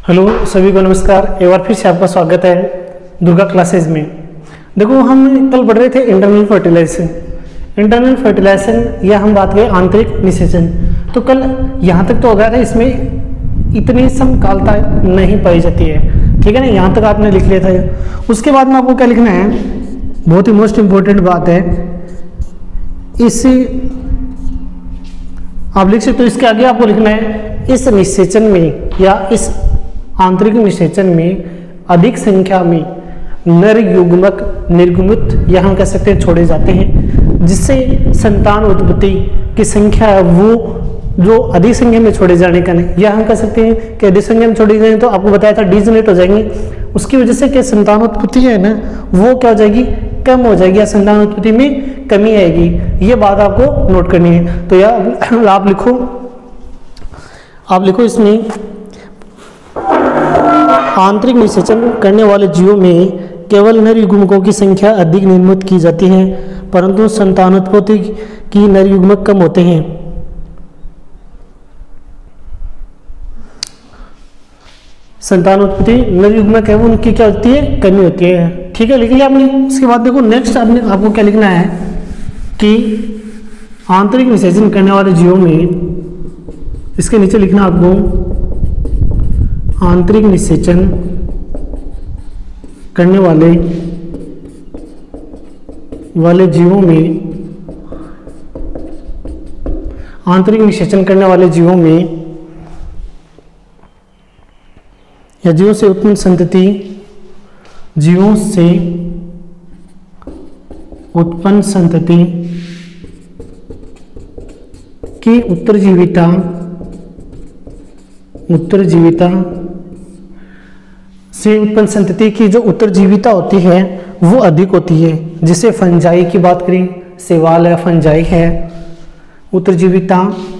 Hello सभी को नमस्कार। एक बार फिर से आपका स्वागत है दुर्गा क्लासेज में। देखो हम कल पढ़ रहे थे इंटरनल फर्टिलाइजेशन या हम बात करें आंतरिक निषेचन। तो कल यहाँ तक तो हो गया था, इसमें इतनी समकालता नहीं पाई जाती है, ठीक है ना। यहाँ तक आपने लिख लिया था। उसके बाद में आपको क्या लिखना है, बहुत ही मोस्ट इंपॉर्टेंट बात है, इस आप लिख सकते हो। इसके आगे आपको लिखना है इस निषेचन में या इस आंतरिक निषेचन में अधिक संख्या में नर युग्मक निर्गमित या हम कह सकते हैं छोड़े जाते हैं, जिससे संतान उत्पत्ति की संख्या है वो जो अधिक संख्या में छोड़े जाने का नहीं, या हम कह सकते हैं कि अधिक संख्या में छोड़े जाए तो आपको बताया था डिजनरेट हो जाएंगे। उसकी वजह से क्या संतान उत्पत्ति है ना वो क्या हो जाएगी, कम हो जाएगी, या संतान उत्पत्ति में कमी आएगी। ये बात आपको नोट करनी है। तो यार आप लिखो इसमें आंतरिक निषेचन करने वाले जीवों में केवल नर युग्मकों की संख्या अधिक निर्मित की जाती है, परंतु संतानोत्पत्ति की नर युग्मक कम होते हैं। संतानोत्पत्ति नर युग्मक है वो उनकी क्या होती है, कमी होती है। ठीक है, लिख लिया आपने। उसके बाद देखो नेक्स्ट आपको क्या लिखना है कि आंतरिक निषेचन करने वाले जीवों में, इसके नीचे लिखना आपको आंतरिक निषेचन करने वाले जीवों में, आंतरिक निषेचन करने वाले जीवों में या जीवों से उत्पन्न संतति, जीवों से उत्पन्न संतति की उत्तरजीविता से उत्पन्न संतति की जो उत्तरजीविता होती है वो अधिक होती है। जिसे फंजाई की बात करें, शैवाल है, फंजाई है, उत्तरजीविता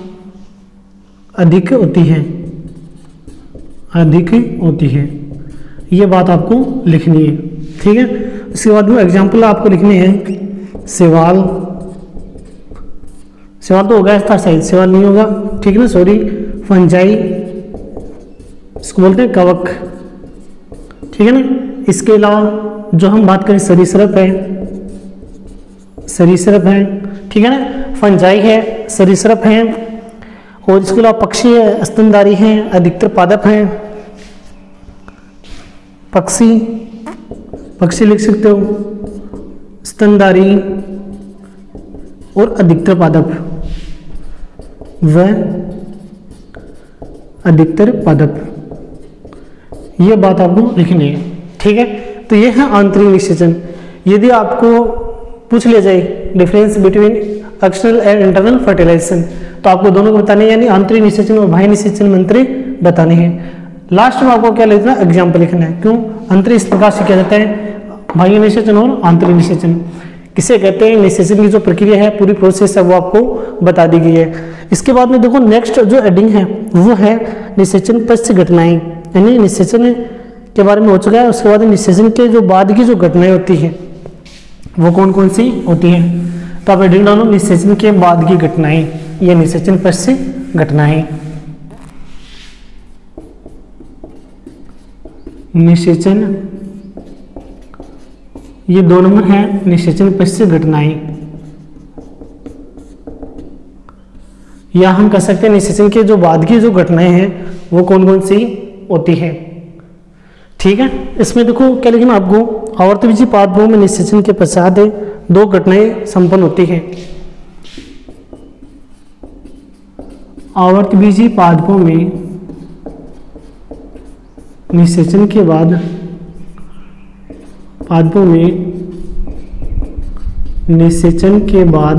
अधिक होती है। ये बात आपको लिखनी है, ठीक है। उसके बाद में एग्जाम्पल आपको लिखने हैं। शैवाल तो होगा था शायद, शैवाल नहीं होगा, ठीक है ना, सॉरी। फंजाई इसको बोलते हैं कवक, ठीक है ना। इसके अलावा जो हम बात करें सरीसृप है, ठीक है ना। फंजाई है, सरीसृप है, और इसके अलावा पक्षी है, स्तनधारी हैं, अधिकतर पादप हैं। पक्षी लिख सकते हो, स्तनधारी और अधिकतर पादप, वह अधिकतर पादप। ये बात आपको लिखनी है, ठीक है। तो ये है आंतरिक निषेचन। यदि आपको पूछ लिया जाए difference between external and internal fertilisation, तो आपको दोनों को बताने, यानी आंतरिक निषेचन और बाह्य निषेचन मंत्र बताने हैं। लास्ट में आपको क्या लिखना है, एग्जाम्पल लिखना है। क्यों अंतरिक इस प्रकार से किया जाता है, बाह्य निषेचन और आंतरिक निषेचन किसे कहते हैं, निषेचन की जो प्रक्रिया है, पूरी प्रोसेस है, वो आपको बता दी गई है। इसके बाद में देखो नेक्स्ट जो हेडिंग है वो है निषेचन पश्च घटनाएं, यानी निषेचन के बारे में हो चुका है। उसके बाद निषेचन के जो बाद की जो घटनाएं होती है वो कौन कौन सी होती हैं। तो आप हेडिंग डालो निषेचन के बाद की घटनाएं, ये निषेचन पश्च घटनाएं। निषेचन ये 2 नंबर है, निषेचन पश्च घटनाएं, या हम कह सकते हैं निषेचन के जो बाद की जो घटनाएं हैं वो कौन कौन सी होती है, ठीक है। इसमें देखो क्या लिखना आपको, आवर्तबीजी पादपों में निषेचन के पश्चात 2 घटनाएं संपन्न होती है। आवर्तबीजी पादपों में निषेचन के बाद, पादपों में निषेचन के बाद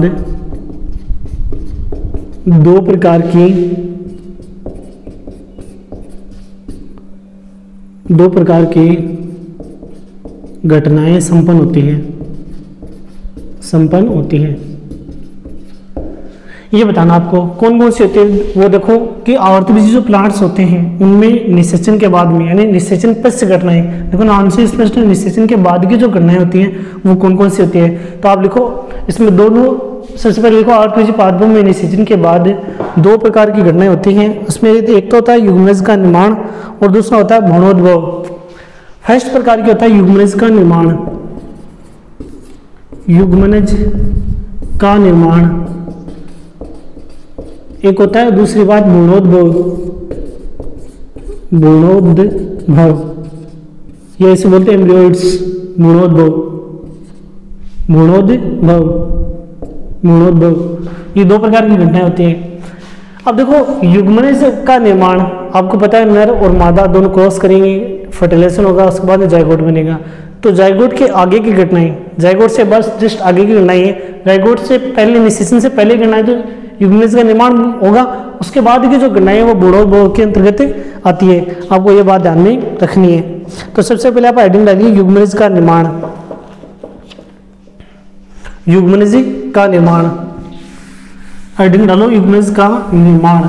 2 प्रकार की घटनाएं संपन्न होती हैं। ये बताना आपको कौन कौन सी होती है। वो देखो कि आवर्तबीजी जो प्लांट्स होते हैं उनमें निषेचन के बाद में, यानी निषेचन पश्च घटनाएं, देखो नाम से स्पष्ट है, निषेचन के बाद की जो घटनाएं होती हैं वो कौन कौन सी होती है। तो आप लिखो इसमें दोनों सबसे पहले देखो आरपीजी पादपों में निषेचन के बाद 2 प्रकार की घटनाएं होती हैं। उसमें एक तो होता है युग्मनज का निर्माण और दूसरा होता है भ्रूणोद्भव। फर्स्ट प्रकार की होता है युग्मनज का निर्माण, युग्मनज का निर्माण एक होता है, दूसरी बात भ्रूणोद्भव, भ्रूणोद्भव ये इसे बोलते हैं एम्ब्रियोइड्स, भ्रूणोद्भव, भ्रूणोद्भव, भ्रूणोद्भव, ये 2 प्रकार की घटनाएं होती हैं। अब देखो युग्मनज का निर्माण आपको पता है नर और मादा दोनों क्रॉस करेंगे, फर्टिलाइजेशन होगा, उसके बाद जायगोट बनेगा। तो जायगोट के आगे की घटनाएं, जायगोट से बस जस्ट आगे की घटनाएं है, जायगोट से पहले निषेचन से पहले घटनाएं तो युग्मनज का निर्माण होगा, उसके बाद की जो घटनाएं है वो भ्रूणोद्भव के अंतर्गत आती है। आपको ये बात ध्यान में रखनी है। तो सबसे पहले आप हेडिंग डालिए युग्मनज का निर्माण, युग्मनज का निर्माण, हेडिंग डालो युग्मनज का निर्माण।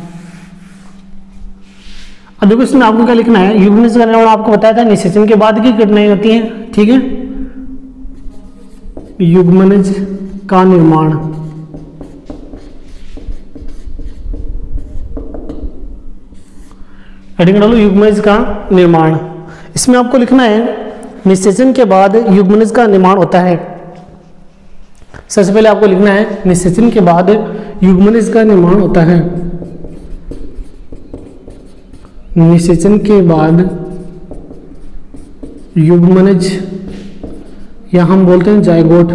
अब देखो इसमें आपको क्या लिखना है, युग्मनज का निर्माण आपको बताया था निषेचन के बाद की घटनाएं होती हैं, ठीक है। युग्मनज का निर्माण, हेडिंग डालो युग्मनज का निर्माण। इसमें आपको लिखना है निषेचन के बाद युग्मनज का निर्माण होता है। सबसे पहले आपको लिखना है निषेचन के बाद युग्मनज का निर्माण होता है, निषेचन के बाद युग्मनज या हम बोलते हैं जायगोट,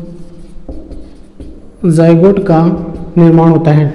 जायगोट का निर्माण होता है,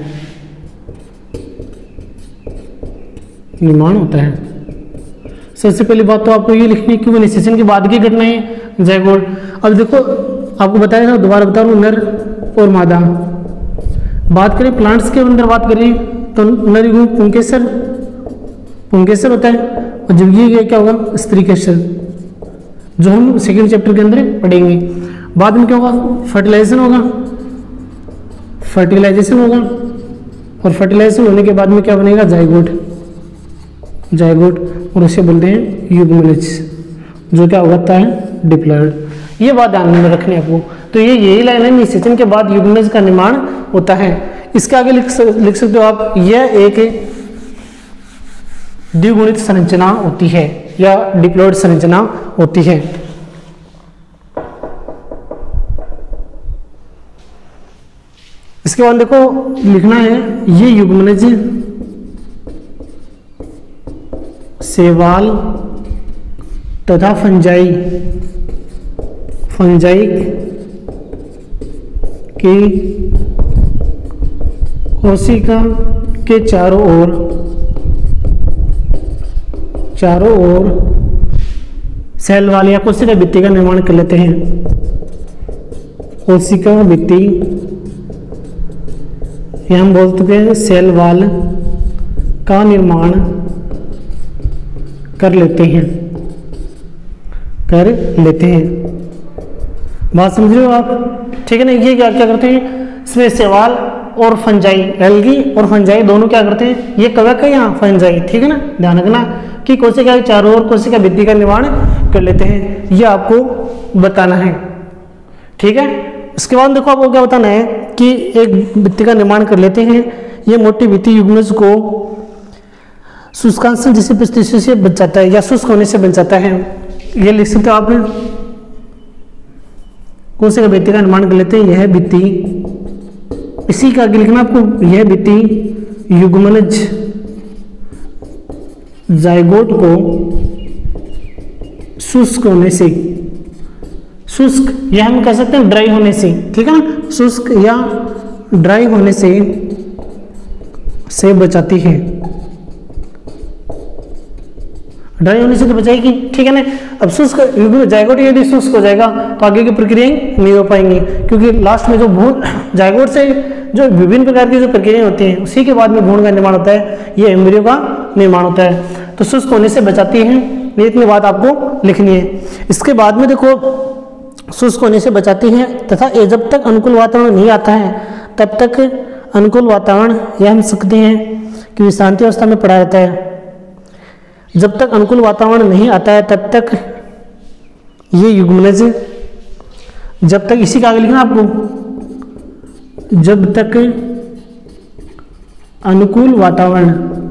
निर्माण होता है। सबसे पहली बात तो आपको ये लिखनी है कि वो निषेचन के बाद की घटना है जायगोट। अब देखो आपको बताया था, दोबारा बता रहा हूं, नर और मादा। बात करें प्लांट्स के अंदर बात करें तो नर युग्म पुंकेसर, पुंकेसर होता है, और जब ये क्या होगा स्त्रीकेसर, जो हम सेकंड चैप्टर के अंदर पढ़ेंगे। बाद में क्या होगा फर्टिलाइजेशन होगा, फर्टिलाइजेशन होगा, और फर्टिलाइजेशन होने के बाद में क्या बनेगा जायगोट, जायगोट, और उसे बोलते हैं युग्मनज, जो क्या होता है डिप्लॉयड। ये बात ध्यान में रखनी है आपको। तो ये यही लाइन है, निषेचन के बाद युग्मनज का निर्माण होता है। इसके आगे लिख सकते हो आप, यह एक द्विगुणित संरचना होती है या डिप्लॉयड संरचना होती है। इसके बाद देखो लिखना है ये युग्मनज शैवाल तथा फंजाई, फंजाई की कोशिका के चारों ओर सेल वाले या कोशिका भित्ति का निर्माण कर लेते हैं, कोशिका भित्ति या हम बोल सकते हैं सेल वाल का निर्माण कर लेते हैं, कर लेते हैं। बात समझ रहे हो आप, ठीक है ना। ये क्या क्या करते हैं, इसमें शैवाल और फंजाई, एल्गी और फंजाई दोनों क्या करते हैं, ये कवक है यहाँ फंजाई, ठीक है ना। ध्यान रखना कि कोशिका के चारों ओर कोशिका भित्ति का निर्माण कर लेते हैं, ये आपको बताना है, ठीक है। इसके बाद देखो आपको क्या बताना है कि एक भित्ति का निर्माण कर लेते हैं, ये मोटी भित्ति युग्मनज को शुष्कांशन जैसी परिस्थिति से बचाता है या शुष्क होने से बचाता है। ये लिख सकते हो आप, कोशिका भित्ति का निर्माण कर लेते हैं, यह भित्ति, इसी का आगे लिखना आपको, यह भित्ति युग्मनज जायगोट को शुष्क होने से, शुष्क या हम कह सकते हैं ड्राई होने से, ठीक है ना, शुष्क या ड्राई होने से बचाती है, ड्राई होने से तो बचाएगी, ठीक है ना। अब शुष्क जायगोट यदि शुष्क हो जाएगा तो आगे की प्रक्रियाएं नहीं हो पाएंगी, क्योंकि लास्ट में जो भ्रूण जायगोट से जो विभिन्न प्रकार की जो प्रक्रियाएं होती हैं उसी के बाद में भ्रूण का निर्माण होता है, ये एम्ब्रियो का निर्माण होता है। तो शुष्क होने से बचाती है, ये इतनी बात आपको लिखनी है। इसके बाद में देखो शुष्क होने से बचाती है तथा जब तक अनुकूल वातावरण नहीं आता है तब तक अनुकूल वातावरण यह हम सकते हैं कि विश्रांति अवस्था में पड़ा रहता है। जब तक अनुकूल वातावरण नहीं आता है तब तक ये युग्मनज, जब तक, इसी का आगे लिखना आपको, जब तक अनुकूल वातावरण,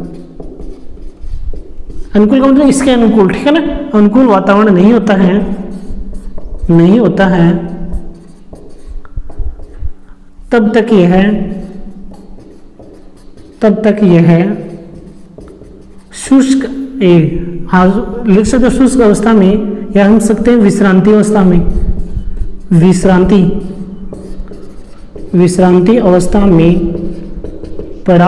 अनुकूल का मतलब इसके अनुकूल, ठीक है ना, अनुकूल वातावरण नहीं होता है, नहीं होता है, तब तक यह शुष्क हाँ लिख सकते शुष्क अवस्था में, या हम सकते हैं विश्रांति अवस्था में, विश्रांति अवस्था में पड़ा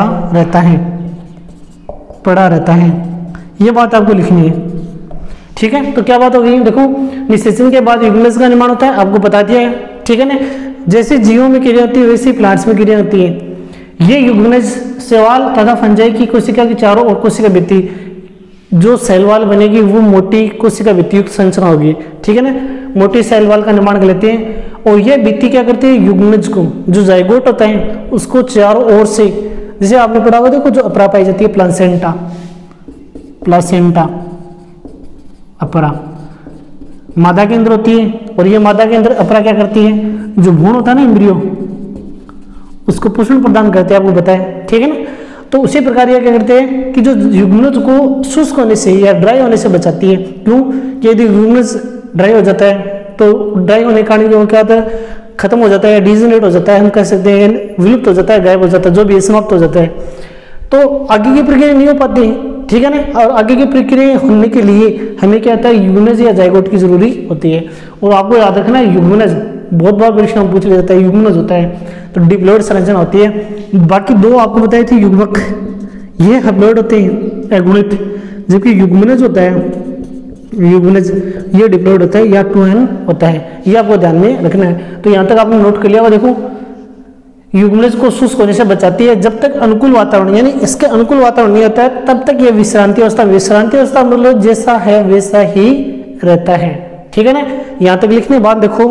रहता है। ये बात आपको लिखनी है, ठीक है। तो क्या बात हो गई, देखो निषेचन के बाद युग्मनज का निर्माण होता है, आपको बता दिया है, ठीक है ना। जैसे जीवों में क्रिया होती है वैसे प्लांट्स में क्रिया होती है। ये युग्मनज शैवाल तथा फंजाई की कोशिका के चारों ओर कोशिका भित्ति, जो शैलवाल बनेगी वो मोटी कोशिका भित्ति युक्त संरचना होगी, ठीक है ना, मोटी शैलवाल का निर्माण कर लेते हैं। और ये भित्ति क्या करती है, युग्मनज को, जो जाइगोट होता है उसको चारों ओर से, जैसे आपने पढ़ा होगा देखो, जो अपरा पाई जाती है प्लासेंटा अपरा मादा के अंदर होती है, और ये मादा के अंदर अपरा क्या करती है, जो भ्रूण होता है ना एम्ब्रियो, उसको पोषण प्रदान करते हैं, आपको बताया, ठीक है ना। तो उसी प्रकार ये क्या करते हैं कि जो युग्मनज को शुष्क होने से या ड्राई होने से बचाती है। क्यों, यदि युग्मनज ड्राई हो जाता है तो ड्राई होने के कारण जो क्या होता है, खत्म हो जाता है, डिजेनरेट हो जाता है, हम कह सकते हैं विलुप्त हो जाता है, गायब हो जाता है, जो भी समाप्त हो जाता है, तो आगे की प्रक्रिया नहीं हो पाती, ठीक है ना। और आगे की प्रक्रिया होने के लिए हमें क्या होता है, युग्मनज या जाइगोट की जरूरी होती है। और आपको याद रखना है, युग्मनज बहुत बार परीक्षा में पूछ लिया जाता है, युग्मनज होता है तो डिप्लॉइड संरचना होती है। बाकी दो आपको बताए थे युग्मक, ये हैप्लॉइड होते हैं अगुणित, जबकि युग्मनज होता है, युग्मनज ये डिप्लॉइड होता है या 2n होता है, ये आपको ध्यान में रखना है। तो यहाँ तक आपने नोट कर लिया होगा, देखो युग्मनज को शुष्क होने से बचाती है जब तक अनुकूल वातावरण, यानी इसके अनुकूल वातावरण नहीं होता है तब तक ये विश्रांति अवस्था मतलब जैसा है वैसा ही रहता है, ठीक है ना। यहाँ तक लिखने बाद देखो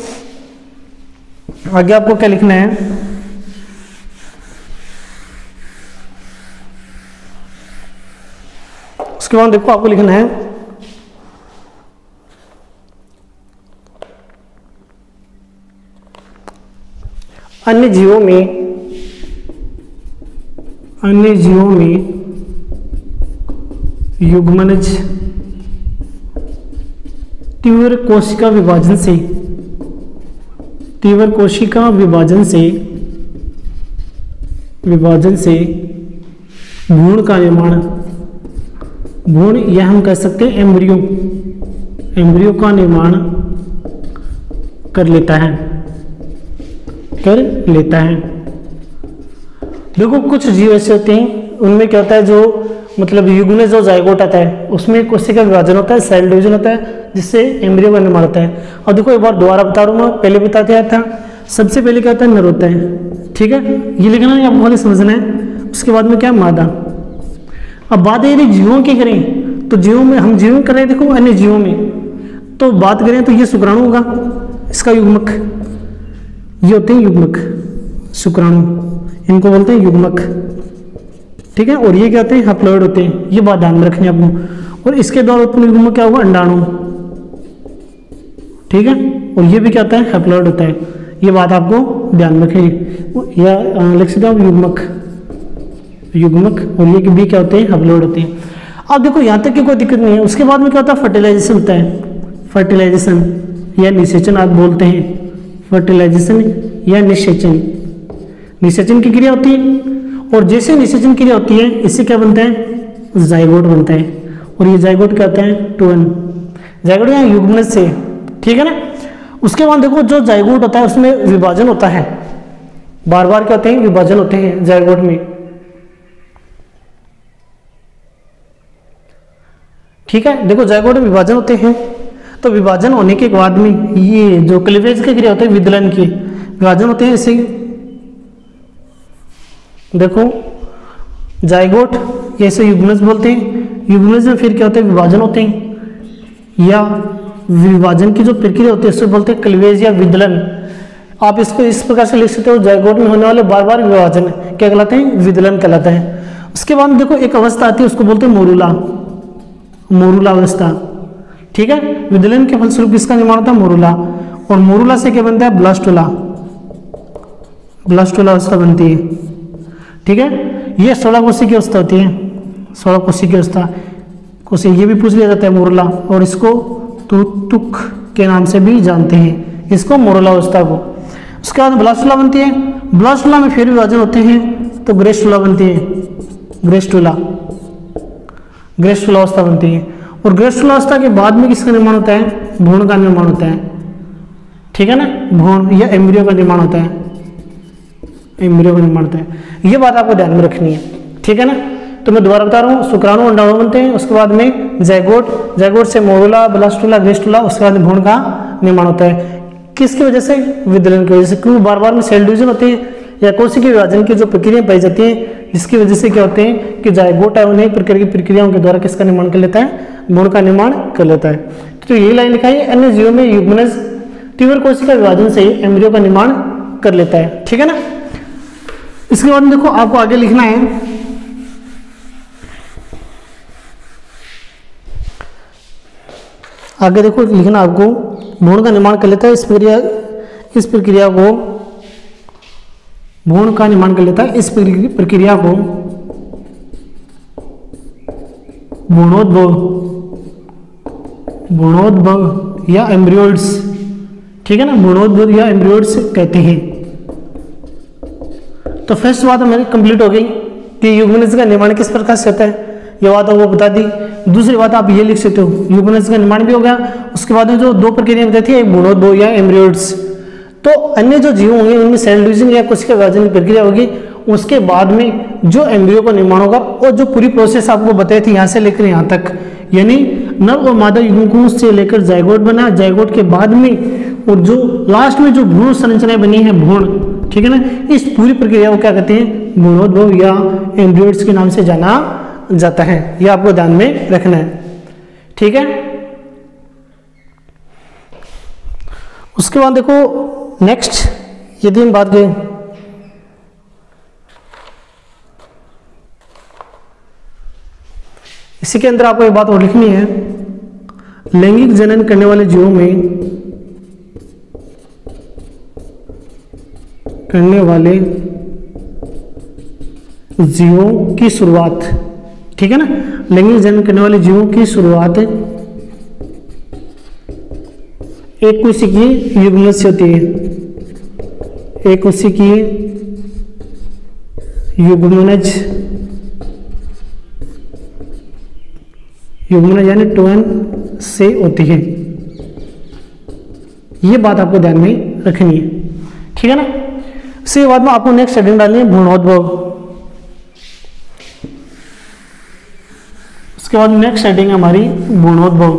आगे आपको क्या लिखना है, उसके बाद देखो आपको लिखना है अन्य जीवों में युग्मनज तीव्र कोशिका विभाजन से भ्रूण का निर्माण, भ्रूण यह हम कह सकते हैं एम्ब्रियो का निर्माण कर लेता है। देखो कुछ जीव ऐसे होते हैं उनमें क्या होता है, जो मतलब युग्मनज जो जाइगोट आता है उसमें कोशिका विभाजन होता है, सेल डिवीजन होता है, जिससे एम्ब्रियो का निर्माण होता है। और देखो एक बार दोबारा बता रहा हूँ, मैं पहले बता दिया था, सबसे पहले क्या होता है, नर होता है, ठीक है, ये लिखना है आपको, खाली समझना है। उसके बाद में क्या है, मादा। अब बात यदि जीवों की करें तो जीवों में हम जीवन कर रहे हैं, देखो अन्य जीवों में तो बात करें तो ये शुक्राणु होगा, इसका युग्मक, ये होते हैं युग्मक, शुक्राणु इनको बोलते हैं युग्मक, ठीक है। और ये क्या होते हैं, हैप्लॉइड होते हैं, ये बात ध्यान में रखनी है आपको। और इसके द्वारा उत्पन्न युग्मक क्या होगा, अंडाणु, ठीक है। और ये भी क्या होता है, हैप्लॉइड होता है, ये बात आपको ध्यान में रखिए, या लिख सकते हो युग्मक, और ये भी क्या होते हैं, हैप्लॉइड होते हैं। अब देखो यहाँ तक की कोई दिक्कत नहीं है। उसके बाद में क्या होता है, फर्टिलाइजेशन होता है, फर्टिलाइजेशन या निषेचन आप बोलते हैं, फर्टिलाइजेशन या निषेचन की क्रिया होती है। और जैसे निषेचन क्रिया होती है इससे क्या बनता है, जाइगोट बनता है। और ये जाइगोट क्या होता है, 2n, जाइगोट या युग्मनज से, ठीक है ना। उसके बाद देखो जो जाइगोट होता है उसमें विभाजन होता है, बार बार क्या होते हैं, विभाजन होते हैं जाइगोट में, ठीक है। देखो जाइगोट में विभाजन होते हैं, तो विभाजन होने के बाद में ये जो क्लीवेज की क्रिया होती है, विदलन की विभाजन होते हैं। ऐसे देखो जाइगोट ऐसे युग्मनज बोलते हैं, युग्मनज में फिर क्या होते हैं, विभाजन होते हैं, या विभाजन की जो प्रक्रिया होती है उसको बोलते हैं क्लीवेज या विदलन। आप इसको इस प्रकार से लिख सकते हो, जाइगोट में होने वाले बार बार विभाजन क्या कहलाते हैं, विदलन कहलाता है। उसके बाद देखो एक अवस्था आती है उसको बोलते हैं मोरूला अवस्था, ठीक है। विदलन के फलस्वरूप किसका निर्माण होता है, मोरूला, और मोरूला से क्या बनता है, ब्लास्टुला, ब्लास्टुला अवस्था बनती है। ठीक है, ये 16 कोशिकीय अवस्था होती है, 16 कोशिकीय अवस्था। ये भी पूछ लिया जाता है मोरला, और इसको तुक के नाम से भी जानते हैं, इसको मोरला अवस्था को। उसके बाद ब्लास्टुला बनती है। ब्लास्टुला में फिर विभाजन होते हैं तो ग्रेस्टुला बनती है, ग्रेस्टुला अवस्था बनती है। और ग्रेस्टुला अवस्था के बाद में किसका निर्माण होता है? भ्रूण का निर्माण होता है। ठीक है ना, भ्रूण या एम्ब्रियो का निर्माण होता है, एम्ब्रियो का निर्माण होता है। ये बात आपको ध्यान में रखनी है। ठीक है ना, तो मैं दोबारा बता रहा हूँ, शुक्राणु अंडाणु बनते हैं, उसके बाद में जाइगोट, जाइगोट से मोरुला, ब्लास्टुला, ग्रेस्टुला, उसके बाद भ्रूण का निर्माण होता है। किसकी वजह से? विदलन की वजह से। क्योंकि बार बार में सेल डिवीजन होते हैं या कोशिकीय विभाजन की जो प्रक्रिया पाई जाती है, जिसकी वजह से क्या होते हैं कि जाइगोट है उन्हें प्रक्रियाओं के द्वारा किसका निर्माण कर लेता है? भ्रूण का निर्माण कर लेता है। तो ये लाइन लिखा है, अन्य जीवों में युग्मनज तीव्र कोशिका विभाजन से एम्ब्रियो का निर्माण कर लेता है। ठीक है ना, इसके बाद देखो आपको आगे लिखना है, आगे देखो लिखना आपको, भ्रूण का निर्माण कर लेता है, इस प्रक्रिया को भ्रूण का निर्माण कर लेता है, इस प्रक्रिया को भ्रूणोद्भव या एम्ब्रियोइड्स, ठीक है ना, भ्रूणोद्भव या एम्ब्रियोइड्स कहते हैं। तो फर्स्ट बात हमारी कंप्लीट हो गई कि युग्मनज का निर्माण किस प्रकार से होता है, ये बात आपको बता दी। दूसरी बात आप ये लिख सकते हो, युग्मनज का निर्माण भी हो गया। उसके बाद में जो दो प्रक्रिया बताई थी, एक भ्रूणोद्भव या एम्ब्रियोइड्स। तो अन्य जो जीव होंगे उनमें सेल डिवीजन या कोशिका विभाजन की प्रक्रिया होगी। उसके बाद में जो एम्ब्रियो का निर्माण होगा, और जो पूरी प्रोसेस आपको बताई थी यहाँ से लेकर यहाँ तक, यानी नर और मादा युग्मकों से लेकर जाइगोट बना, जाइगोट के बाद में और जो लास्ट में जो भ्रूण संरचनाएं बनी है, भ्रूण, ठीक है ना, इस पूरी प्रक्रिया को क्या कहते हैं? भ्रूणोद्भव या एम्ब्रियोइड्स के नाम से जाना जाता है। ये आपको ध्यान में रखना है। ठीक है, उसके बाद देखो नेक्स्ट, यदि हम बात करें इसी के अंदर आपको एक बात और लिखनी है, लैंगिक जनन करने वाले जीवों में की शुरुआत, ठीक है ना, लैंगिक जनन करने वाले जीवों की शुरुआत एक कोशिकीय युग्मनज से होती है, एक कोशिकीय युग्मनज यानी टोन से होती है। ये बात आपको ध्यान में रखनी है। ठीक है ना, इसके बाद में आपको नेक्स्ट हेडिंग डालनी है भ्रूणोद्भव। उसके बाद नेक्स्ट हेडिंग हमारी भ्रूणोद्भव।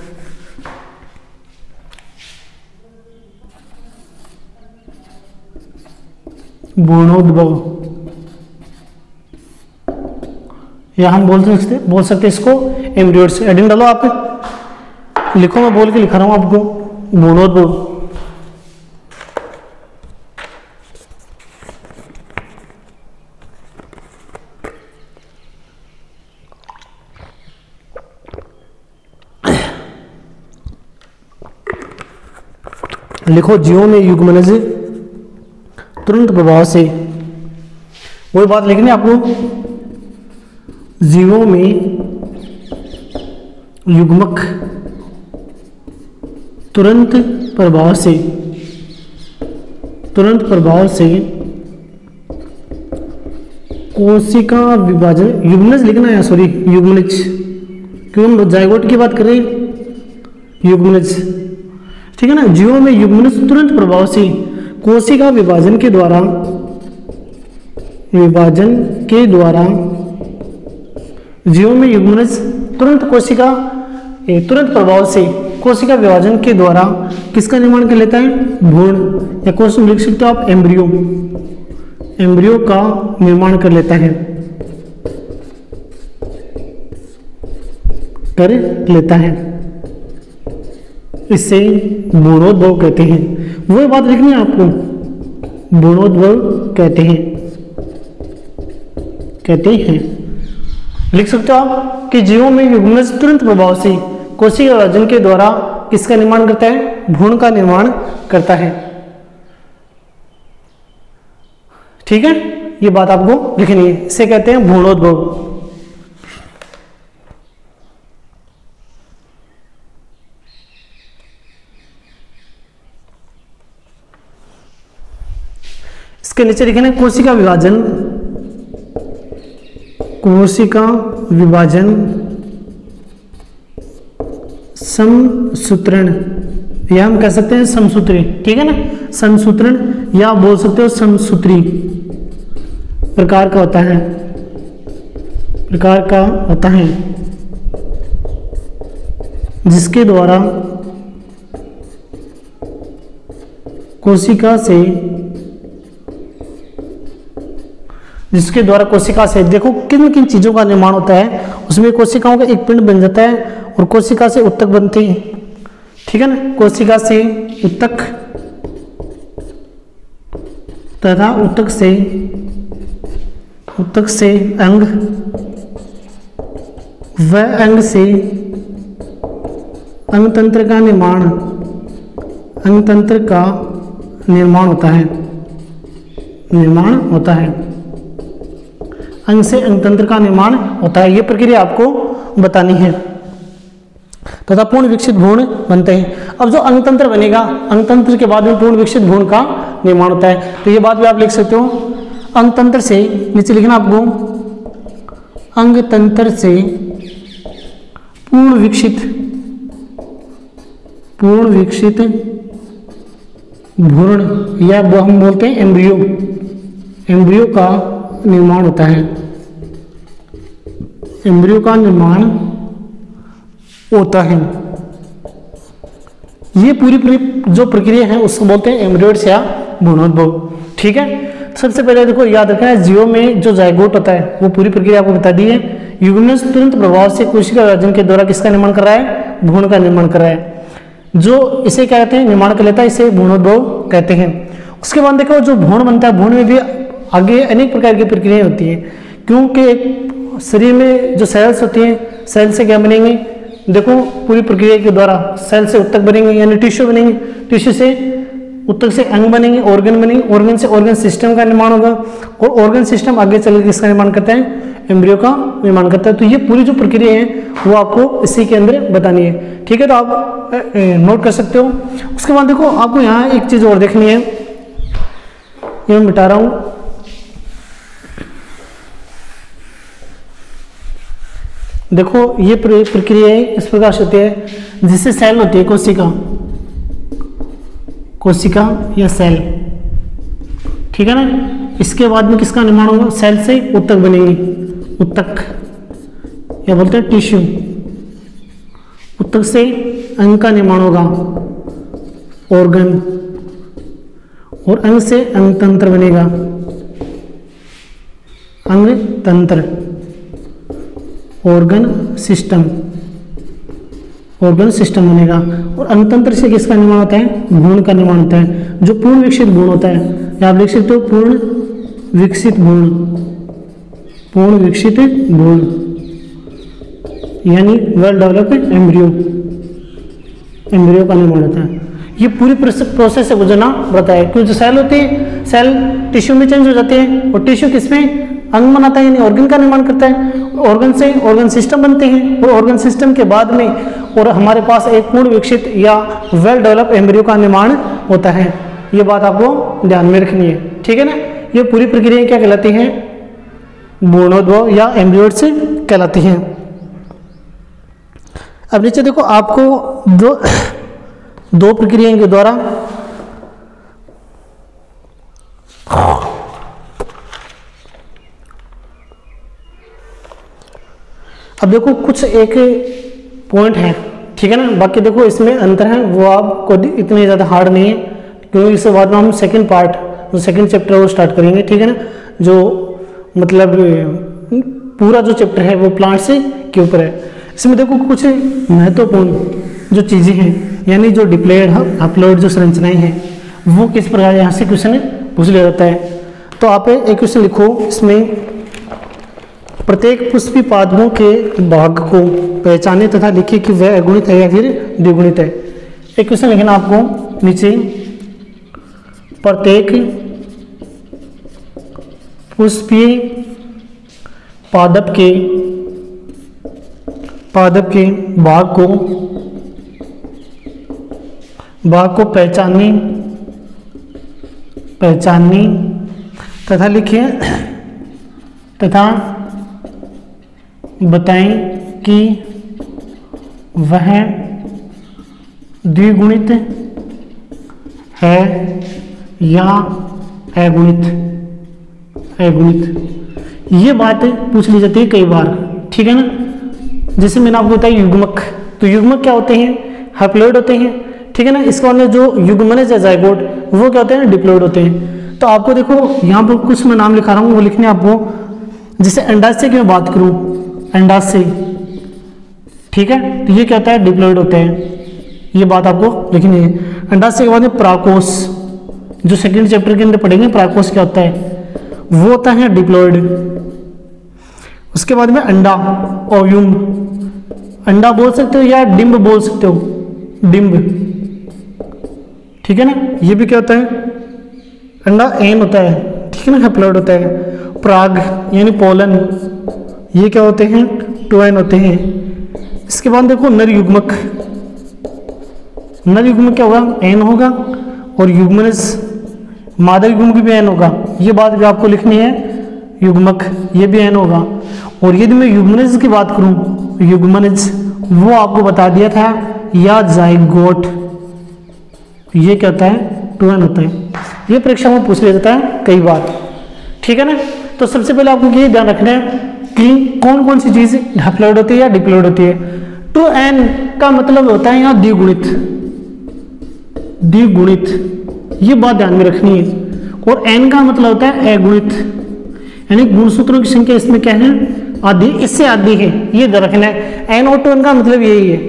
भ्रूणोद्भव या हम बोल सकते इसको एम्ब्रियोइड्स। हेडिंग डालो, आप लिखो, मैं बोल के लिखा रहा हूं आपको, भ्रूणोद्भव। लिखो, जीवों में युग्मनज तुरंत प्रभाव से, वही बात लिखनी है आपको, जीवों में युग्मक तुरंत प्रभाव से कोशिका विभाजन, युग्मनज लिखना है, सॉरी युग्मनज, क्यों हम जाइगोट की बात कर रहे हैं, युग्मनज, ठीक है ना। जीवों में युग्मनज तुरंत प्रभाव से कोशिका विभाजन के द्वारा जीवों में युग्मनज तुरंत प्रभाव से कोशिका विभाजन के द्वारा किसका निर्माण कर लेता है? भ्रूण, या क्वेश्चन लिख सकते हो आप एम्ब्रियो का निर्माण कर लेता है, इससे भ्रूणोद्भव कहते हैं। वही बात लिखनी है आपको, भ्रूणोद्भव कहते हैं। लिख सकते हो आप कि जीवों में युग्मनज तुरंत प्रभाव से कोशिका विभाजन के द्वारा किसका निर्माण करता है? भ्रूण का निर्माण करता है। ठीक है, ये बात आपको लिखनी है, इसे कहते हैं भ्रूणोद्भव। इसके नीचे लिखे हैं कोशिका विभाजन, कोशिका विभाजन, समसूत्रण, या हम कह सकते हैं समसूत्री, ठीक है ना, समसूत्रण, या बोल सकते हो समसूत्री प्रकार का होता है, जिसके द्वारा कोशिका से देखो किन किन चीजों का निर्माण होता है, उसमें कोशिकाओं का एक पिंड बन जाता है और कोशिका से उत्तक बनती है, ठीक है ना, कोशिका से उत्तक तथा उत्तक से अंग व अंग से अंगतंत्र का निर्माण होता है, अंग से अंगतंत्र का निर्माण होता है। ये प्रक्रिया आपको बतानी है तथा पूर्ण विकसित भ्रूण बनते हैं। अब जो अंगतंत्र बनेगा, अंगतंत्र के बाद में पूर्ण विकसित भ्रूण का निर्माण होता है। तो ये बात भी आप लिख सकते हो, अंगतंत्र से, नीचे लिखना आपको, अंगतंत्र से पूर्ण विकसित भ्रूण, या वो हम बोलते हैं एम्ब्रियो का निर्माण होता है, एम्ब्रियो का निर्माण होता है। ये पूरी जो प्रक्रिया है उसको बोलते हैं एम्ब्रियोइड्स या भ्रूणोद्भव, ठीक है। सबसे पहले देखो याद रखना, जीव में जो जायगोट होता है वो पूरी प्रक्रिया आपको बता दी है। युग्मनज तुरंत प्रभाव से कोशिका विभाजन के द्वारा किसका निर्माण कर रहा है, भ्रूण का निर्माण कर रहा है, जो इसे क्या कहते हैं, निर्माण कर लेता है, इसे भ्रूणोद्भव कहते हैं। उसके बाद देखो जो भ्रूण बनता है, भ्रूण में भी आगे अनेक प्रकार की प्रक्रियाएं होती है, क्योंकि एक शरीर में जो सेल्स होती हैं, सेल से क्या बनेंगे, देखो पूरी प्रक्रिया के द्वारा सेल से उत्तक बनेंगे यानी टिश्यू बनेंगे, टिश्यू से उत्तक से अंग बनेंगे, ऑर्गन बनेंगे, ऑर्गन से ऑर्गन सिस्टम का निर्माण होगा और ऑर्गन सिस्टम आगे चल के किसका निर्माण करता है, एम्ब्रियो का निर्माण करता है। तो ये पूरी जो प्रक्रिया है वो आपको इसी के अंदर बतानी है, ठीक है। तो आप नोट कर सकते हो। उसके बाद देखो आपको यहाँ एक चीज और देखनी है, ये मैं मिटा रहा हूँ, देखो ये प्रक्रिया इस प्रकार से होती है, जिससे सेल होती है, कोशिका या सेल, ठीक है ना। इसके बाद में किसका निर्माण होगा, सेल से उत्तक बनेंगे, उत्तक या बोलते हैं टिश्यू, उत्तक से अंग का निर्माण होगा, ऑर्गन, और अंग से अंगतंत्र बनेगा, अंगतंत्र, ऑर्गन सिस्टम बनेगा, और अंगतंत्र से किसका निर्माण होता है, भ्रूण का निर्माण होता है, जो पूर्ण विकसित भ्रूण होता है। या आप लिख सकते हो पूर्ण विकसित भ्रूण यानी वेल डेवलप्ड एम्ब्रियो का निर्माण होता है। ये पूरी प्रोसेस से गुजरना पड़ता है, क्योंकि जो सेल होती है, सेल टिश्यू में चेंज हो जाते हैं, और टिश्यू किसमें, अंग बनाता है यानी ऑर्गन का निर्माण करता है, ऑर्गन से ऑर्गन सिस्टम बनते हैं, और ऑर्गन सिस्टम के बाद में और हमारे पास एक पूर्ण विकसित या वेल डेवलप एम्ब्रियो का निर्माण होता है। ये बात आपको ध्यान में रखनी है, ठीक है ना। ये पूरी प्रक्रिया क्या कहलाती है, भ्रूणोद्भव या एम्ब्रियोइड्स कहलाती हैं। अब नीचे देखो आपको दो प्रक्रियाओं के द्वारा अब देखो कुछ एक पॉइंट है, ठीक है ना। बाकी देखो इसमें अंतर है, वो आपको इतने ज़्यादा हार्ड नहीं है, क्योंकि इसके बाद में हम सेकंड पार्ट, जो सेकंड चैप्टर वो स्टार्ट करेंगे, ठीक है ना। जो मतलब पूरा जो चैप्टर है वो प्लांट्स के ऊपर है। इसमें देखो कुछ महत्वपूर्ण जो चीज़ें हैं, यानी जो डिप्लॉयड अपलोड जो संरचनाएं हैं, वो किस प्रकार यहाँ से क्वेश्चन पूछ लिया जाता है। तो आप एक क्वेश्चन लिखो, इसमें प्रत्येक पुष्पी पादपों के भाग को पहचाने तथा लिखिए कि वह अगुणित है या फिर द्विगुणित है। एक क्वेश्चन लिखना आपको नीचे, प्रत्येक पुष्पीय पादप के भाग को पहचानने तथा लिखिए तथा बताएं कि वह द्विगुणित है या अगुणित। ये बात पूछ ली जाती है कई बार, ठीक है ना। जैसे मैंने आपको बताया युग्मक, तो युग्मक क्या होते हैं? हैप्लॉइड होते हैं, ठीक है ना। इसके बाद में जो युग्मनज है जाइगोट, वो क्या होते हैं? डिप्लॉइड होते हैं। तो आपको देखो यहाँ पर कुछ मैं नाम लिखा रहा हूँ, वो लिखने आपको। जैसे अंडाशय की मैं बात करूँ, अंडाशय, ठीक है, तो ये क्या होता है? डिप्लॉइड होते हैं। ये बात आपको लिखनी है। अंडाशय के बाद में प्राकोष, जो सेकंड चैप्टर के अंदर पढ़ेंगे, प्राकोष क्या होता है? वो होता है डिप्लॉइड। उसके बाद में अंडा, ओव्यूम, अंडा बोल सकते हो या डिम्ब बोल सकते हो, डिम्ब, ठीक है ना। ये भी क्या होता है? अंडा एन होता है, ठीक है ना, हैप्लॉइड होता है। प्राग यानी पोलन, ये क्या होते हैं? 2n होते हैं। इसके बाद देखो नर युग्मक, नर युग्मक क्या होगा? एन होगा। और युग्मनज, मादा युग्मक भी एन होगा। ये बात भी आपको लिखनी है, युग्मक ये भी एन होगा। और यदि मैं युग्मनज की बात करूं, युग्मनज वो आपको बता दिया था, या जाइगोट, ये क्या होता है? 2n होता है। ये परीक्षा में पूछ लिया जाता है कई बार, ठीक है ना। तो सबसे पहले आपको ये ध्यान रखना है कि कौन कौन सी चीज हैप्लॉइड होती है या डिप्लॉइड होती है। 2n का मतलब होता है यहाँ द्विगुणित, ये बात ध्यान में रखनी है। और n का मतलब होता है अगुणित, यानी गुणसूत्रों की संख्या इसमें क्या है? आधी, इससे आधी है, ये ध्यान रखना है। n और 2n का मतलब यही है,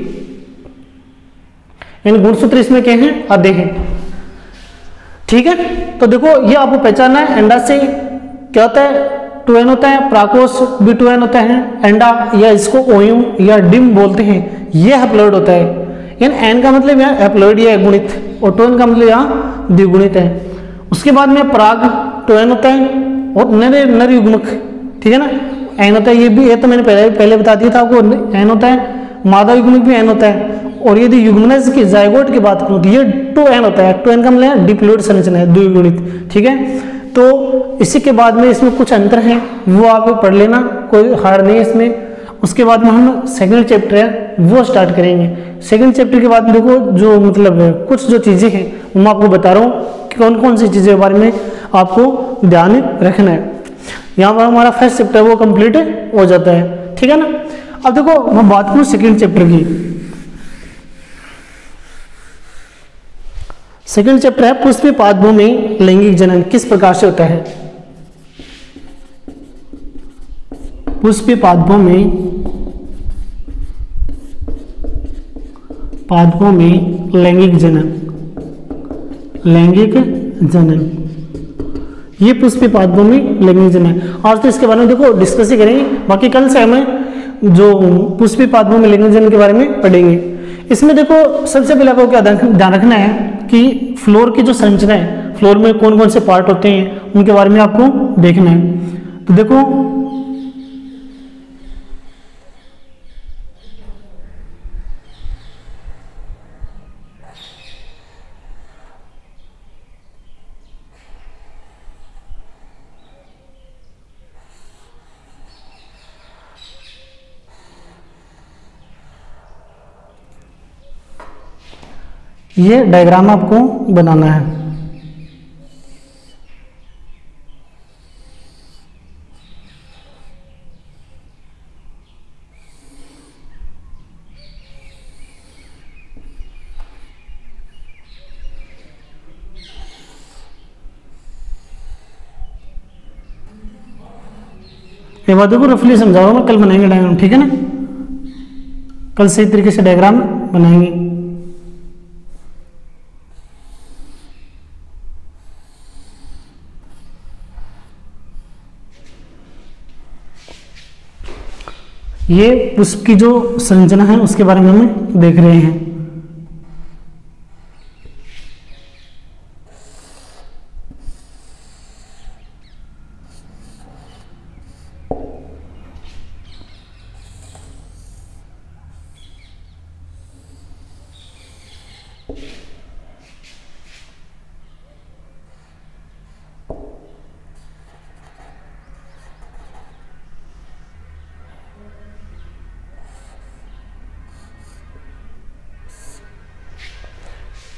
यानी गुणसूत्र इसमें क्या है? आधे हैं, ठीक है। तो देखो ये आपको पहचानना है। अंडाशय क्या होता है? 2n होता है। प्राकोष भी 2n होता है। अंडा या इसको ओयूम या डिम बोलते हैं, ये हैप्लॉइड होता है। यानी n का मतलब यहाँ हैप्लॉइड या गुणित, और 2n का मतलब यहाँ द्विगुणित है। उसके बाद में प्राग 2n होता है। और नर युग्मक, ठीक है ना, n होता है। ये भी, ये तो मैंने पहले बता दिया था आपको, n होता है। मादा युग्मक भी n होता है। और यदि युग्मनज की जाइगोट की बात करूं तो ये 2n होता है। 2n का मतलब डिप्लॉइड संरचना है, द्विगुणित, ठीक है। तो इसी के बाद में इसमें कुछ अंतर हैं, वो आप पढ़ लेना, कोई हार्ड नहीं है इसमें। उसके बाद में हम सेकंड चैप्टर है वो स्टार्ट करेंगे। सेकंड चैप्टर के बाद में देखो जो मतलब कुछ जो चीज़ें हैं वो मैं आपको बता रहा हूँ कि कौन कौन सी चीज़ें के बारे में आपको ध्यान रखना है। यहाँ पर हमारा फर्स्ट चैप्टर वो कंप्लीट हो जाता है, ठीक है ना। अब देखो मैं बात करूँ सेकंड चैप्टर की। सेकंड चैप्टर है पुष्पीय पादपों में लैंगिक जनन किस प्रकार से होता है। पुष्पीय पादपों में लैंगिक जनन, ये पुष्पीय पादपों में लैंगिक जनन। आज तो इसके बारे में देखो डिस्कस ही करेंगे, बाकी कल से हमें जो पुष्पीय पादपों में लैंगिक जनन के बारे में पढ़ेंगे। इसमें देखो सबसे पहले आपको क्या ध्यान रखना है कि फ्लोर की जो संरचना है, फ्लोर में कौन कौन से पार्ट होते हैं उनके बारे में आपको देखना है। तो देखो ये डायग्राम आपको बनाना है। ये बातों को रफली समझाऊंगा मैं, कल बनाएंगे डायग्राम, ठीक है ना। कल सही तरीके से डायग्राम बनाएंगे। ये पुष्प की जो संरचना है उसके बारे में हम देख रहे हैं।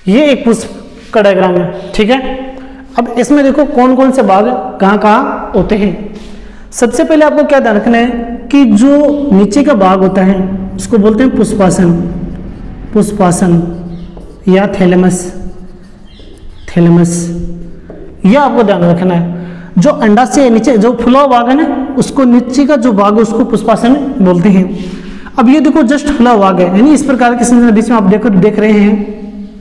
ये एक पुष्प का डायग्राम है, ठीक है। अब इसमें देखो कौन कौन से भाग कहाँ कहाँ होते हैं। सबसे पहले आपको क्या ध्यान रखना है कि जो नीचे का भाग होता है उसको बोलते हैं पुष्पासन, पुष्पासन या थैलेमस, थैलेमस, यह आपको ध्यान रखना है। जो अंडाशय नीचे जो फुला हुआ भाग है ना, उसको नीचे का जो भाग है उसको पुष्पासन बोलते हैं। अब ये देखो जस्ट फुला हुआ भाग है, यानी इस प्रकार के संरचना बीच में आप देख रहे हैं।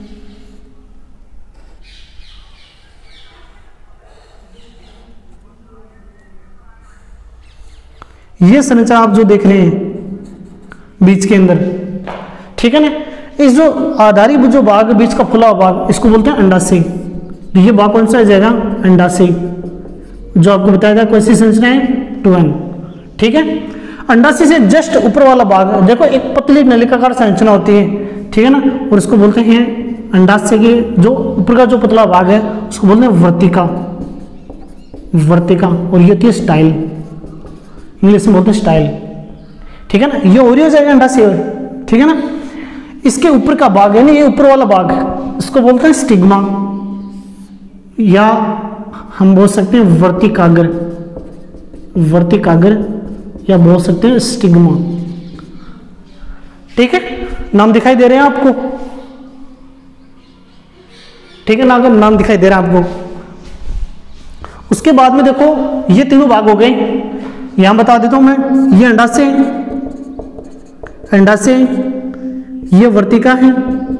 ये संरचना आप जो देख रहे हैं बीच के अंदर, ठीक है ना। इस जो आधारी जो भाग बीच का फुला हुआ भाग इसको बोलते हैं अंडाशय। ये भाग कौन सा आ जाएगा? अंडाशय, जो आपको बताया था कौन सी संरचना है? 2n, ठीक है। अंडाशय से जस्ट ऊपर वाला भाग देखो एक पतली नलिकाकार संरचना होती है, ठीक है ना, और उसको बोलते हैं अंडाशय के जो ऊपर का जो पतला भाग है उसको बोलते हैं वर्तिका, वर्तिका। और ये होती है स्टाइल, इंग्लिश में बोलते हैं स्टाइल, ठीक है ना। ये ओरी हो जाएगा अंडाशय, ठीक है ना। इसके ऊपर का भाग है ना, ये ऊपर वाला भाग इसको बोलते हैं स्टिग्मा, या हम बोल सकते हैं वर्तिकाग्र, वर्तिकाग्र, या बोल सकते हैं स्टिग्मा, ठीक है। नाम दिखाई दे रहे हैं आपको, ठीक है ना, अगर नाम दिखाई दे रहा है आपको। उसके बाद में देखो ये तीनों भाग हो गए, यहां बता देता हूं मैं। ये अंडाशय, अंडाशय, ये वर्तिका है,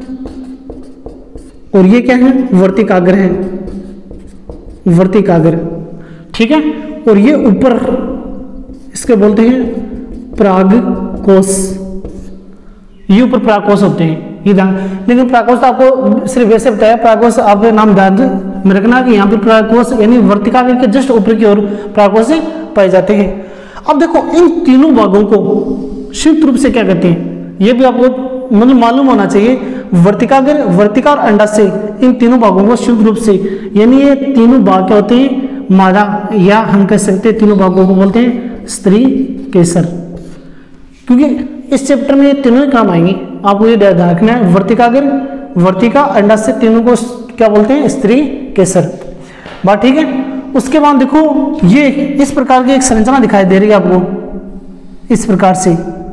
और ये क्या है? वर्तिकाग्र है, वर्तिकाग्र, ठीक है। और ये ऊपर इसके बोलते हैं परागकोश, ये ऊपर परागकोश होते हैं, ये ध्यान। लेकिन परागकोश तो आपको सिर्फ वैसे बताया, परागकोश आप नाम ध्यान में रखना कि यहाँ पर परागकोश यानी वर्तिकाग्र के जस्ट ऊपर की ओर परागकोश पाए जाते हैं। अब देखो इन तीनों भागों को संयुक्त रूप से क्या कहते हैं, ये भी आपको मतलब मालूम होना चाहिए। वर्तिकाग्र, वर्तिका और अंडाशय, इन तीनों भागों को संयुक्त रूप से, यानी ये तीनों भाग क्या होते हैं? मादा, या हम कह सकते हैं तीनों भागों को बोलते हैं स्त्री केसर, क्योंकि इस चैप्टर में ये तीनों ही काम आएंगे। आपको ये ध्यान रखना है, वर्तिकाग्र, वर्तिका, अंडाशय, तीनों को क्या बोलते हैं? स्त्री केसर, बात ठीक है। उसके बाद देखो ये इस प्रकार की एक संरचना दिखाई दे रही है आपको, इस प्रकार से,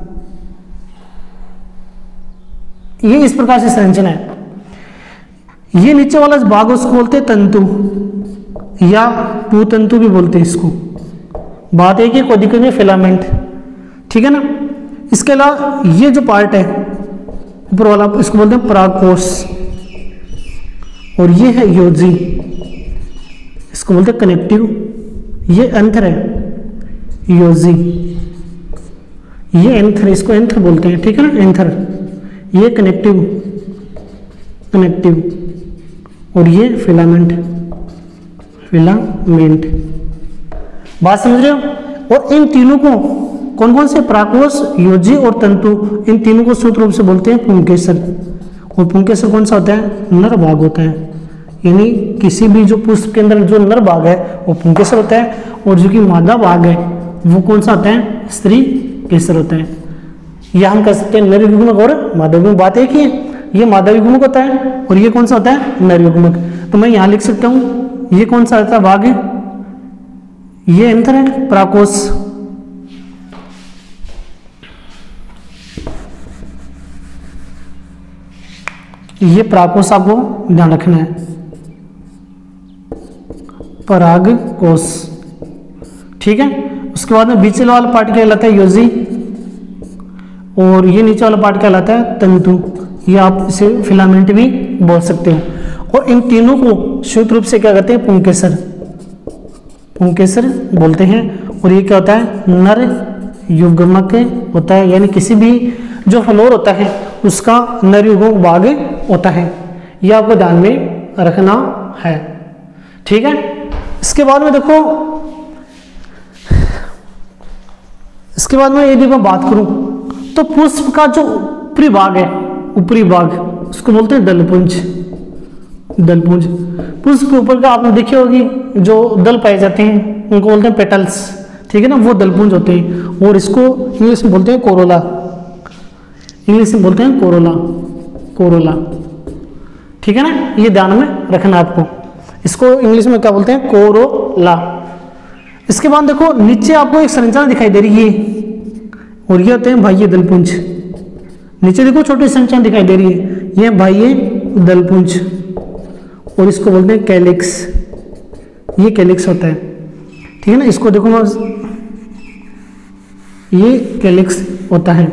ये इस प्रकार से संरचना है। ये नीचे वाला भाग उसको बोलते हैं तंतु, या पूतंतु भी बोलते हैं इसको। बात है कि कोई दिक्कत नहीं, फिलामेंट, ठीक है ना। इसके अलावा ये जो पार्ट है ऊपर वाला इसको बोलते हैं परागकोश, और ये है योजी, इसको बोलते हैं कनेक्टिव। ये एंथर है योजी, ये एंथर, इसको एंथर बोलते हैं, ठीक है ना, एंथर। ये कनेक्टिव, कनेक्टिव, और ये फिलामेंट, फिलामेंट, बात समझ रहे हो। और इन तीनों को कौन कौन से? परागकोश, योजी और तंतु, इन तीनों को सूत्र रूप से बोलते हैं पुंकेसर। और पुंकेसर कौन सा होता है? नर भाग होता है, यानी किसी भी जो पुष्प के अंदर जो नर भाग है वो पुंकेसर होता है, और जो कि मादा भाग है वो कौन सा होता है? स्त्री केसर होता है। या हम कह सकते हैं नर युग्मक और मादा युग्मक, बात एक ही है। ये मादा युग्मक होता है और ये कौन सा होता है? नर युग्मक। तो मैं यहां लिख सकता हूं ये कौन सा होता है भाग है? ये एंथर है, परागकोश, ये परागकोश आपको ध्यान रखना है, परागकोश, ठीक है। उसके बाद में बीच वाला पार्ट क्या कहलाता है? योजी, और ये नीचे वाला पार्ट क्या कहलाता है? तंतु, ये आप इसे फिलामेंट भी बोल सकते हो। और इन तीनों को संयुक्त रूप से क्या कहते हैं? पुंकेसर, पुंकेसर बोलते हैं। और ये क्या होता है? नर युग्मक होता है, यानी किसी भी जो फ्लोर होता है उसका नर युग्मक भाग होता है। यह आपको ध्यान में रखना है, ठीक है। इसके बाद में देखो, इसके बाद में यदि मैं बात करूं तो पुष्प का जो ऊपरी भाग है, ऊपरी भाग, उसको बोलते हैं दलपुंज, दलपुंज। पुष्प के ऊपर का आपने देखी होगी जो दल पाए जाते हैं उनको बोलते हैं पेटल्स, ठीक है ना, वो दलपुंज होते हैं। और इसको इंग्लिश में बोलते हैं कोरोला, इंग्लिश में बोलते हैं कोरोला, कोरोला, ठीक है ना, ये ध्यान में रखना आपको। इसको इंग्लिश में क्या बोलते हैं, कोरोला। इसके बाद देखो नीचे आपको एक संरचना दिखाई दे रही है और ये होते हैं बाह्य दलपुंज। नीचे देखो छोटी संरचना दिखाई दे रही है, ये बाह्य दलपुंज और इसको बोलते हैं कैलिक्स। ये कैलिक्स होता है, ठीक है ना। इसको देखो मैं, ये कैलिक्स होता है,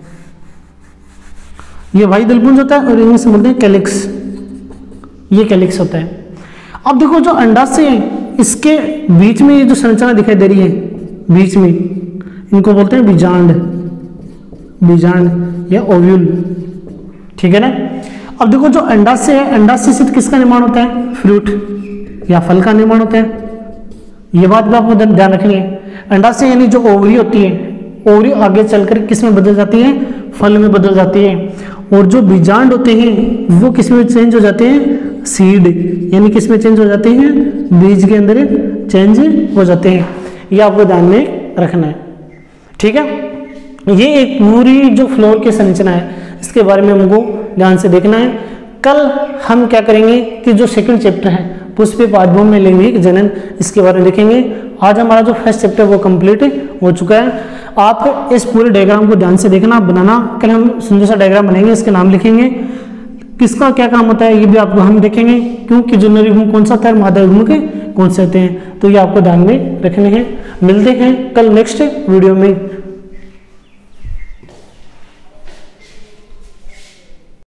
ये बाह्य दलपुंज होता है और इंग्लिश में बोलते हैं कैलिक्स। ये कैलिक्स होता है। अब देखो जो अंडाशय है इसके बीच में ये जो संरचना दिखाई दे रही है बीच में, इनको बोलते हैं बीजांड, बीजांड या ओव्यूल, ठीक है ना। अब देखो जो अंडाशय है, अंडाशय से किसका निर्माण होता है, फ्रूट या फल का निर्माण होता है। ये बात भी आपको ध्यान रखनी है। अंडाशय यानी जो ओवरी होती है, ओवरी आगे चलकर किस में बदल जाती है, फल में बदल जाती है। और जो बीजांड होते हैं वो किस में चेंज हो जाते हैं, सीड यानी किस में चेंज हो जाते हैं, बीज के अंदर चेंज हो जाते हैं। ये आपको ध्यान में रखना है, ठीक है। ये एक पूरी जो फ्लोर की संरचना है इसके बारे में हमको ध्यान से देखना है। कल हम क्या करेंगे कि जो सेकंड चैप्टर है पुष्प पादपों में लैंगिक जनन, इसके बारे में देखेंगे। आज हमारा जो फर्स्ट चैप्टर वो कंप्लीट हो चुका है। आप इस पूरे डायग्राम को ध्यान से देखना, बनाना। कल हम सुंदर सा डायग्राम बनाएंगे, इसके नाम लिखेंगे, किसका क्या काम होता है ये भी आपको हम देखेंगे, क्योंकि जनरल युग्म कौन सा होता है, मादा युग्म के कौन से होते हैं, तो ये आपको ध्यान में रखने हैं। मिलते हैं कल नेक्स्ट वीडियो में।